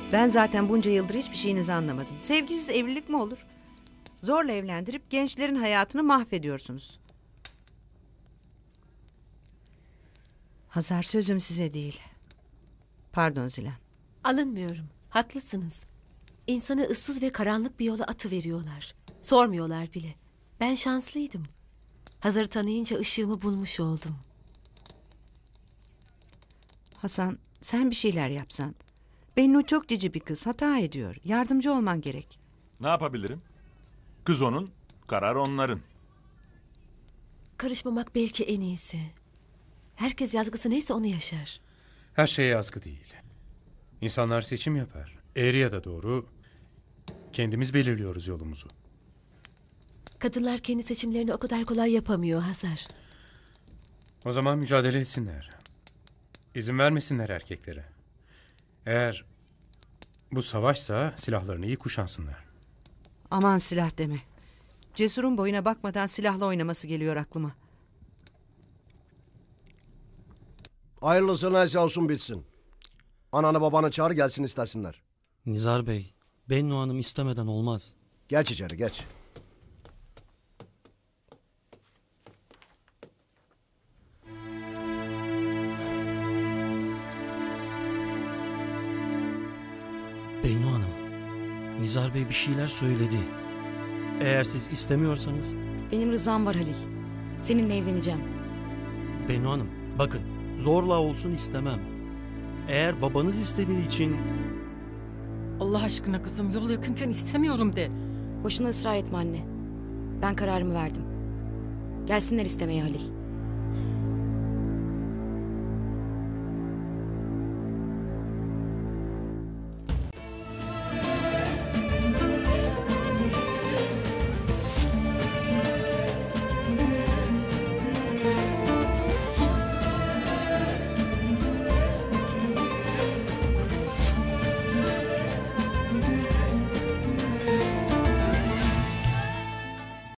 Ben zaten bunca yıldır hiçbir şeyinizi anlamadım. Sevgisiz evlilik mi olur? Zorla evlendirip gençlerin hayatını mahvediyorsunuz. Hazar, sözüm size değil. Pardon Zilan. Alınmıyorum. Haklısınız. İnsanı ıssız ve karanlık bir yola atıveriyorlar. Sormuyorlar bile. Ben şanslıydım. Hazar'ı tanıyınca ışığımı bulmuş oldum. Hasan, sen bir şeyler yapsan. Bennu çok cici bir kız, hata ediyor. Yardımcı olman gerek. Ne yapabilirim? Kız onun, karar onların. Karışmamak belki en iyisi. Herkes yazgısı neyse onu yaşar. Her şeye yazgı değil. İnsanlar seçim yapar. Eğri ya da doğru, kendimiz belirliyoruz yolumuzu. Kadınlar kendi seçimlerini o kadar kolay yapamıyor Hazar. O zaman mücadele etsinler. İzin vermesinler erkeklere. Eğer bu savaşsa silahlarını iyi kuşansınlar. Aman silah deme. Cesur'un boyuna bakmadan silahla oynaması geliyor aklıma. Hayırlısı neyse olsun bitsin. Ananı babanı çağır gelsin istesinler. Nizar Bey, Bennu Hanım istemeden olmaz. Geç içeri geç. Bennu Hanım, Nizar Bey bir şeyler söyledi. Eğer siz istemiyorsanız... Benim rızam var Halil. Seninle evleneceğim. Bennu Hanım, bakın zorla olsun istemem. Eğer babanız istediği için... Allah aşkına kızım, yol yakınken istemiyorum de. Boşuna ısrar etme anne. Ben kararımı verdim. Gelsinler istemeye Halil.